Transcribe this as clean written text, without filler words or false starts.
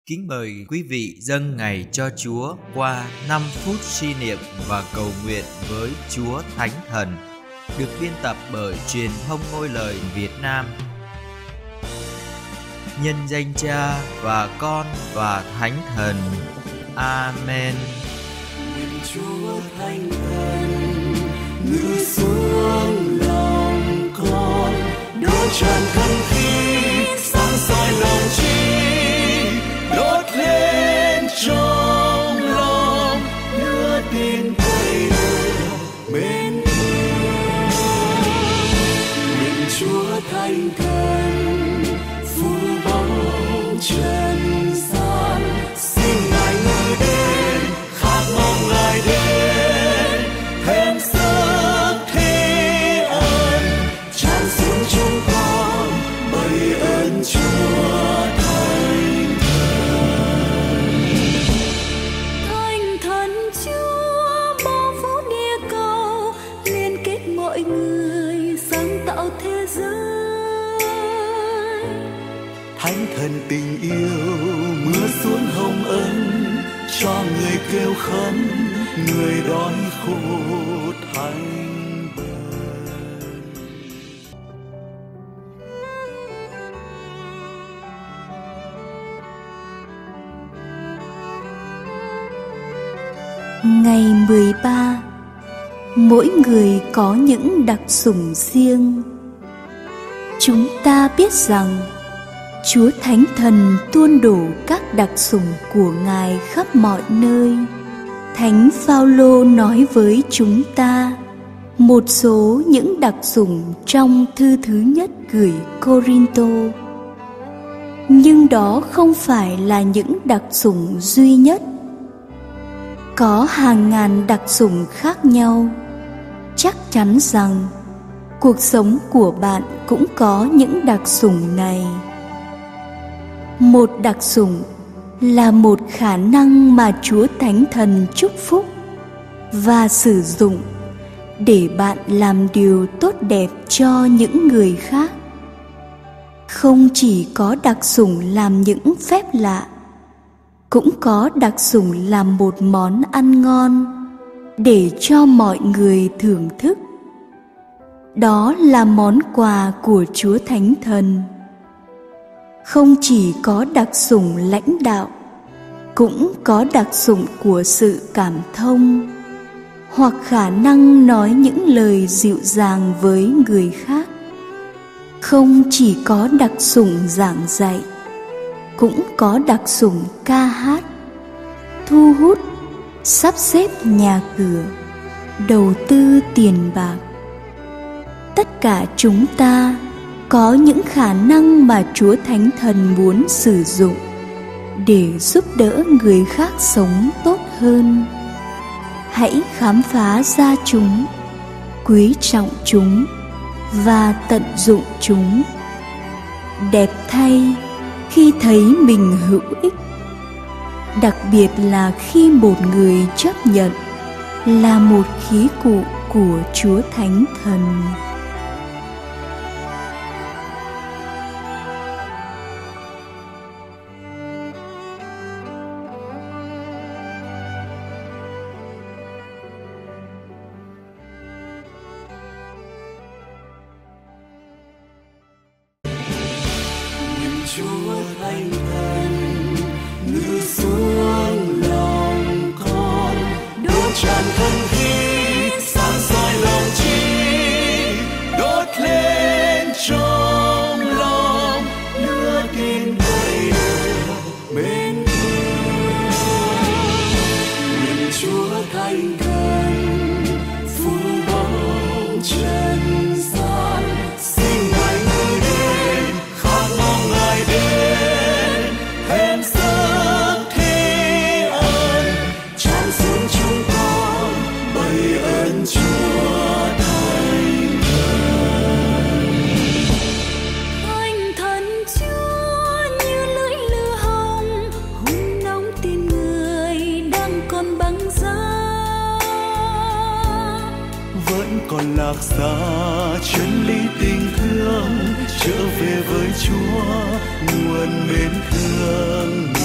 Kính mời quý vị dâng ngày cho Chúa qua 5 phút suy niệm và cầu nguyện với Chúa Thánh Thần, được biên tập bởi Truyền thông Ngôi Lời Việt Nam. Nhân danh Cha và Con và Thánh Thần. Amen. Nguyện Chúa Thánh Thần ngự xuống lòng con, đổ tràn thân khí sáng soi lòng trí, đốt lên trong lòng lửa tin cậy mến thương. Nguyện Chúa Thánh Thần phủ bóng trần gian, xin Ngài ngự đến khát mong Ngài đến, thêm sức thi ân tràn xuống chúng con bởi ơn Chúa Thánh Thần. Thánh Thần Chúa bao phủ địa cầu, liên kết mọi người sáng tạo thế giới. Thánh Thần tình yêu mưa xuống hồng ân, cho người kêu khấn, người đói khổ thành bần. Ngày 13, mỗi người có những đặc sủng riêng. Chúng ta biết rằng Chúa Thánh Thần tuôn đổ các đặc sủng của Ngài khắp mọi nơi. Thánh Phaolô nói với chúng ta một số những đặc sủng trong thư thứ nhất gửi Cô-rin-tô. Nhưng đó không phải là những đặc sủng duy nhất. Có hàng ngàn đặc sủng khác nhau. Chắc chắn rằng cuộc sống của bạn cũng có những đặc sủng này. Một đặc sủng là một khả năng mà Chúa Thánh Thần chúc phúc và sử dụng để bạn làm điều tốt đẹp cho những người khác. Không chỉ có đặc sủng làm những phép lạ, cũng có đặc sủng làm một món ăn ngon để cho mọi người thưởng thức. Đó là món quà của Chúa Thánh Thần. Không chỉ có đặc sủng lãnh đạo, cũng có đặc sủng của sự cảm thông, hoặc khả năng nói những lời dịu dàng với người khác. Không chỉ có đặc sủng giảng dạy, cũng có đặc sủng ca hát, thu hút, sắp xếp nhà cửa, đầu tư tiền bạc. Tất cả chúng ta có những khả năng mà Chúa Thánh Thần muốn sử dụng để giúp đỡ người khác sống tốt hơn. Hãy khám phá ra chúng, quý trọng chúng và tận dụng chúng. Đẹp thay khi thấy mình hữu ích, đặc biệt là khi một người chấp nhận là một khí cụ của Chúa Thánh Thần. Chúa Thánh Thần ngự xuống lòng con, đổ tràn thân khí sáng soi lòng trí, đốt lên trong lòng lửa tin cậy mến thương. Nguyện Chúa Thánh Thần phủ bóng trần gian, xin Ngài ngự đến khát mong Ngài đến, thêm sức thi ân tràn xuống chúng con bởi ơn Chúa Thánh Thần. Thánh Thần Chúa như lưỡi lửa hồng, hun nóng tin người đang còn băng giá. Vẫn còn lạc xa chân lý tình thương, trở về với Chúa nguồn mến thương